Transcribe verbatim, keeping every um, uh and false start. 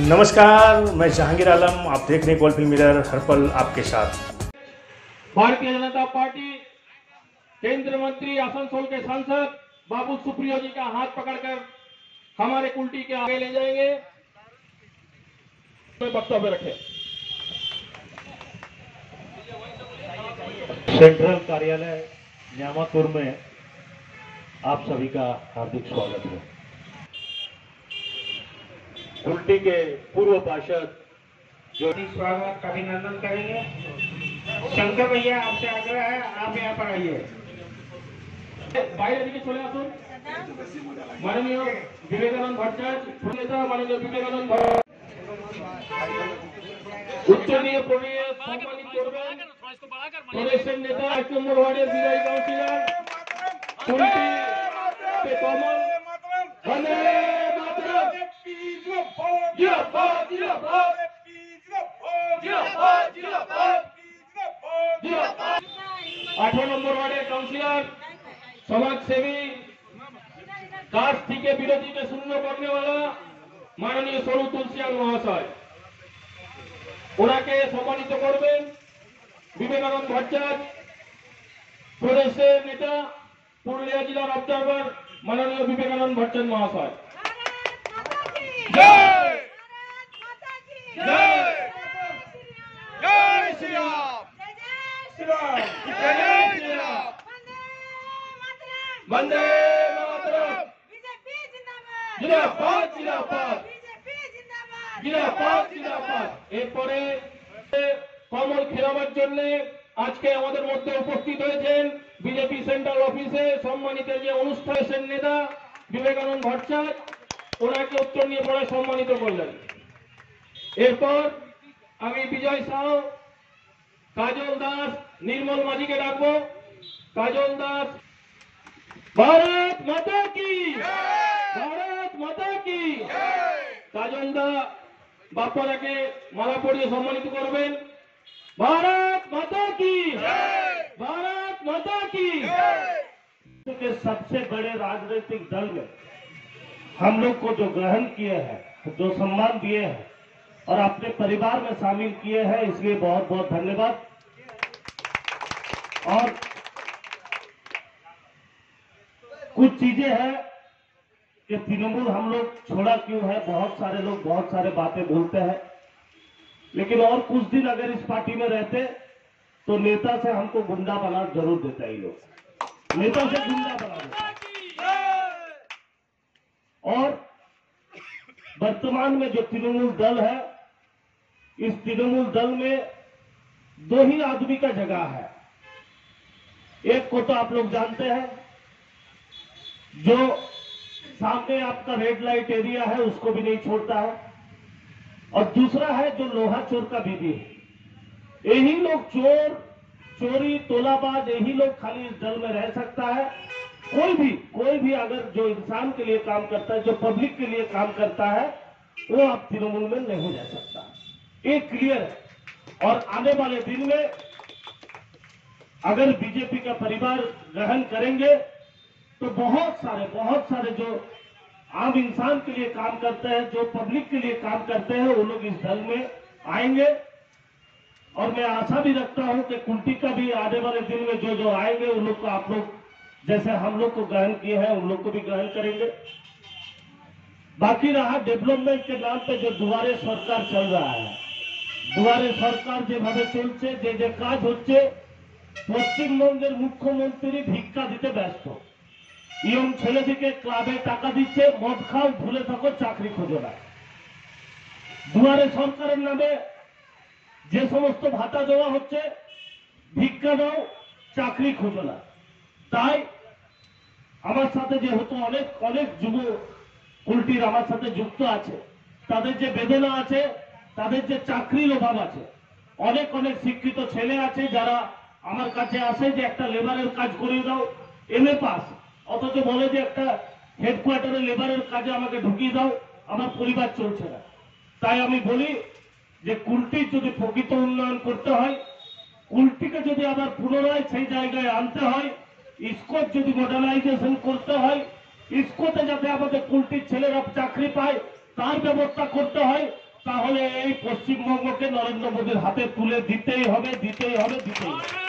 नमस्कार, मैं जहांगीर आलम। आप देख रहे हैं कोलफील्ड मिरर, हर पल आपके साथ। भारतीय जनता पार्टी केंद्रीय मंत्री आसनसोल के सांसद बाबू सुप्रियो जी का हाथ पकड़कर हमारे कुल्टी के आगे ले जाएंगे। वक्तव्य रखें। सेंट्रल कार्यालय न्यामापुर में आप सभी का हार्दिक स्वागत है। कुल्टी के पूर्व पार्षद जो स्वागत अभिनंदन करेंगे। शंकर भैया आपसे आग्रह है, आप यहाँ पर आइए। বাইরে দিকে চলে আসুন। মাননীয় বিবেকানন্দ ভট্টাচার্য নেতা, মাননীয় বিবেকানন্দ উচ্চ নিয়ে পড়িয়ে সম্মানিত করবেন প্রদেশের নেতা এক নম্বর ওয়ার্ডের বিদায়ী কাউন্সিলর কুল্টি কমল বন্দে মাতরম। জিন্দাবাদ জিন্দাবাদ জিন্দাবাদ জিন্দাবাদ জিন্দাবাদ। আঠারো নম্বর ওয়ার্ডের কাউন্সিলর समाजसेवी कास्ट থেকে বিরোধীকে শূন্য करने वाला माननीय সরু তুলসিয়ান মহাশয়, ওনাকে সম্মানিত করবেন বিবেকানন্দ ভট্টাচার্য প্রদেশের নেতা পুরুলিয়া জেলার অবজারভার মাননীয় বিবেকানন্দ ভট্টাচার্য মহাশয়। জয় জয় জয় শ্রী রাম শ্রী রাম জয় শ্রী রাম वंदे मातरम। बीजेपी जिंदाबाद जिंदाबाद जिंदाबाद बीजेपी जिंदाबाद जिंदाबाद जिंदाबाद। এরপরে কমল খেলাবার জন্য আজকে আমাদের মধ্যে উপস্থিত হয়েছেন বিজেপি সেন্ট্রাল অফিসে সম্মানিত যে অনুষ্ঠানের নেতা বিবেকানন্দ ভট্টাচার্য, ওনাকে উত্তর নিয়ে পড়ে সম্মানিত করলেন। এরপর আমি বিজয় সাউ, কাজল দাস, নির্মল মাঝিকে ডাকবো। কাজল দাস। भारत माता की भारत माता की। কাজল দা বাপ্পারাকে মালা পরিয়ে সম্মানিত করবেন। भारत माता की भारत माता की। के सबसे बड़े राजनीतिक दल में हम लोग को जो ग्रहण किए हैं, जो सम्मान दिए हैं और अपने परिवार में शामिल किए हैं, इसलिए बहुत बहुत धन्यवाद। और कुछ चीजें हैं कि तृणमूल हम लोग छोड़ा क्यों है, बहुत सारे लोग बहुत सारे बातें बोलते हैं, लेकिन और कुछ दिन अगर इस पार्टी में रहते तो नेता से हमको गुंडा बना जरूर देता ही लोग, नेता से गुंडा बना देता। और वर्तमान में जो तृणमूल दल है, इस तृणमूल दल में दो ही आदमी का जगह है। एक को तो आप लोग जानते हैं, जो सामने आपका रेड लाइट एरिया है उसको भी नहीं छोड़ता है, और दूसरा है जो लोहा चोर का बीबी है। यही लोग चोर चोरी तोलाबाज, यही लोग खाली इस दल में रह सकता है। कोई भी कोई भी अगर जो इंसान के लिए काम करता है, जो पब्लिक के लिए काम करता है, वो आप तृणमूल में नहीं रह सकता। ये क्लियर है। और आने वाले दिन में अगर बीजेपी का परिवार ग्रहण करेंगे तो बहुत सारे बहुत सारे जो आम इंसान के लिए काम करते हैं, जो पब्लिक के लिए काम करते हैं, वो लोग इस दल में आएंगे। और मैं आशा भी रखता हूं कि कुल्टी का भी आने वाले दिन में जो जो आएंगे उन लोग को आप लोग जैसे हम लोग को ग्रहण किए हैं, उन लोग को भी ग्रहण करेंगे। बाकी रहा डेवलपमेंट के नाम पे जो दुआरे सरकार चल रहा है, दुआरे सरकार যেভাবে চলছে, যে যে কাজ হচ্ছে, পশ্চিমবঙ্গের মুখ্যমন্ত্রী ভিক্ষা দিতে ব্যস্ত। ইয়ং ছেলেদিকে ক্লাবে টাকা দিচ্ছে, মদ খাও, ভুলে থাকো, চাকরি খোঁজো না। দুয়ারে সরকারের নামে যে সমস্ত ভাতা দেওয়া হচ্ছে, ভিক্ষা দাও, চাকরি খোঁজো না। তাই আমার সাথে যেহেতু অনেক অনেক যুব কুল্টির আমার সাথে যুক্ত আছে, তাদের যে বেদনা আছে, তাদের যে চাকরির অভাব আছে, অনেক অনেক শিক্ষিত ছেলে আছে যারা আমার কাছে আসে যে একটা লেবারের কাজ করে দাও, এম এ পাস, অথচ বলে যে একটা হেডকোয়ার্টারে লেবারের কাজে আমাকে ঢুকিয়ে দাও, আমার পরিবার চলছে না। তাই আমি বলি যে কুল্টির যদি প্রকৃত উন্নয়ন করতে হয়, কুল্টিকে যদি আবার পুনরায় সেই জায়গায় আনতে হয়, ইসকো যদি মডার্নাইজেশন করতে হয়, ইসকোতে যাতে আমাদের কুল্টির ছেলেরা চাকরি পায় তার ব্যবস্থা করতে হয়, তাহলে এই পশ্চিমবঙ্গকে নরেন্দ্র মোদীর হাতে তুলে দিতেই হবে দিতেই হবে দিতেই হবে